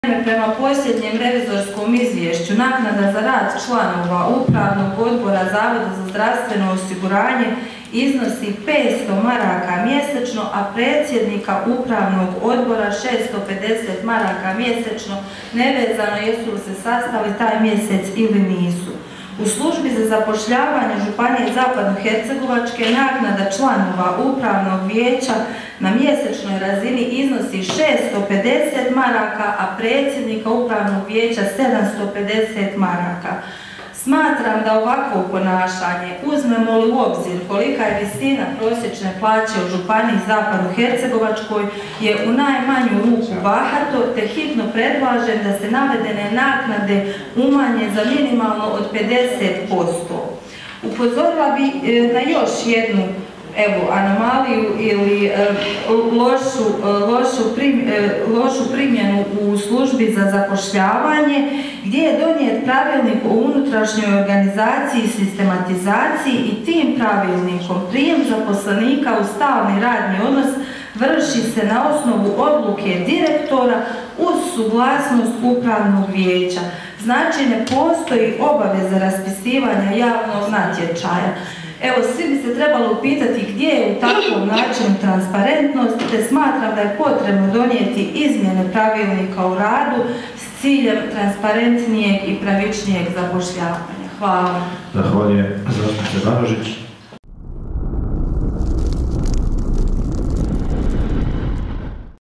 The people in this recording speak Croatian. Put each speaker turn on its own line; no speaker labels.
Prema posljednjem revizorskom izvješću, naknada za rad članova Upravnog odbora Zavoda za zdravstveno osiguranje iznosi 500 maraka mjesečno, a predsjednika Upravnog odbora 650 maraka mjesečno, nevezano jesu li se sastali taj mjesec ili nisu. U službi za zapošljavanje Županije Zapadnohercegovačke naknada članova Upravnog vijeća na mjesečnoj razini iznosi 650 maraka, a predsjednika Upravnog vijeća 750 maraka. Smatram da ovakvo ponašanje, uzmemo li u obzir kolika je visina prosječne plaće u Županiji Zapadnohercegovačkoj, je u najmanju ruku bahato, te hitno predlažem da se navedene naknade umanje za minimalno od 50%. Upozorila bi na još jednu anomaliju ili lošu primjenu u službi za zapošljavanje, gdje je donijet pravilnik o unutrašnjoj organizaciji i sistematizaciji i tim pravilnikom prijem zaposlenika u stalni radni odnos vrši se na osnovu odluke direktora uz suglasnost Upravnog vijeća. Znači, ne postoji obaveza raspisivanja javnog natječaja. Evo, svi bi se trebalo upitati gdje je u takvom načinu transparentnost, te smatram da je potrebno donijeti izmjene pravilnika o radu s ciljem transparentnijeg i pravičnijeg zapošljavanja. Hvala.
Zahvaljujem, zastupnice Banožić.